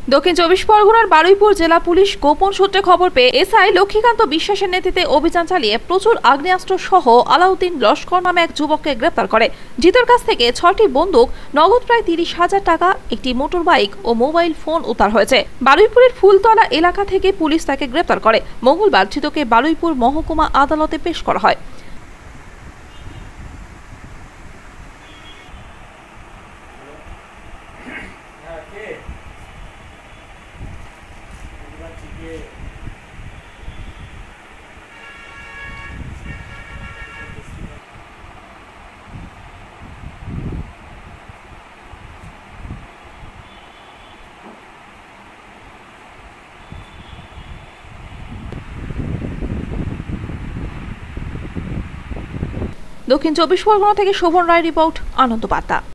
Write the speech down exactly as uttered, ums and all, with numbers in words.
দক্ষিণ চব্বিশ পরগনার বারুইপুর জেলা পুলিশ গোপন সূত্রে খবর পেয়ে এসআই লক্ষ্মীকান্ত বিশ্বাসের নেতৃত্বে অভিযান চালিয়ে প্রচুর আগ্নেয়াস্ত্র সহ আলাউদ্দিন লস্কর নামে এক যুবককে গ্রেপ্তার করে। ধৃতের কাছ থেকে ছয়টি বন্দুক, নগদ প্রায় তিরিশ হাজার টাকা, একটি মোটর বাইক ও মোবাইল ফোন উদ্ধার হয়েছে। বারুইপুরের ফুলতলা এলাকা থেকে পুলিশ তাকে গ্রেপ্তার করে। মঙ্গলবার ধৃতকে বারুইপুর মহকুমা আদালতে পেশ করা হয়। দক্ষিণ চব্বিশ পরগনা থেকে শোভন রায় রিপোর্ট, আনন্দ বার্তা।